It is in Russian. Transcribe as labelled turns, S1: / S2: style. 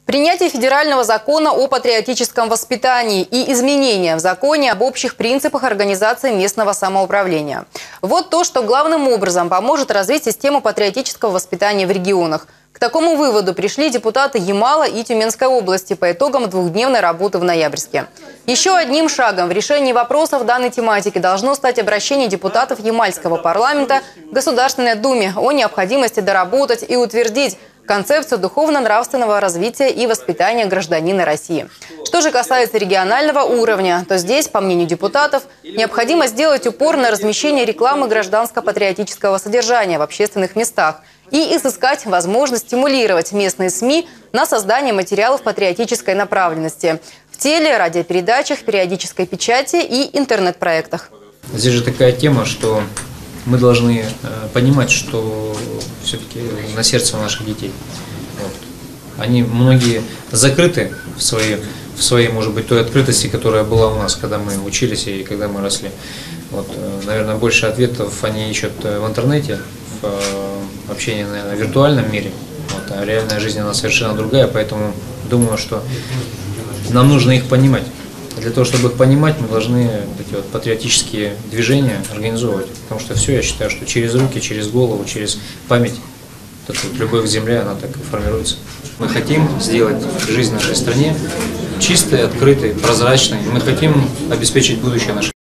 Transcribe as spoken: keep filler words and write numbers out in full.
S1: Принятие федерального закона о патриотическом воспитании и изменения в законе об общих принципах организации местного самоуправления. Вот то, что главным образом поможет развить систему патриотического воспитания в регионах. К такому выводу пришли депутаты Ямала и Тюменской области по итогам двухдневной работы в Ноябрьске. Еще одним шагом в решении вопросов данной тематики должно стать обращение депутатов Ямальского парламента к Государственной Думе о необходимости доработать и утвердить концепцию духовно-нравственного развития и воспитания гражданина России. Что же касается регионального уровня, то здесь, по мнению депутатов, необходимо сделать упор на размещение рекламы гражданско-патриотического содержания в общественных местах и изыскать возможность стимулировать местные СМИ на создание материалов патриотической направленности в теле, радиопередачах, периодической печати и интернет-проектах.
S2: Здесь же такая тема, что мы должны понимать, что все-таки на сердце у наших детей. Вот. Они многие закрыты в своей, в своей, может быть, той открытости, которая была у нас, когда мы учились и когда мы росли. Вот. Наверное, больше ответов они ищут в интернете, в общении, наверное, в виртуальном мире. Вот. А реальная жизнь, она совершенно другая, поэтому думаю, что нам нужно их понимать. Для того, чтобы их понимать, мы должны эти вот патриотические движения организовывать. Потому что все, я считаю, что через руки, через голову, через память, вот любовь к земле, она так и формируется. Мы хотим сделать жизнь в нашей стране чистой, открытой, прозрачной. Мы хотим обеспечить будущее нашей.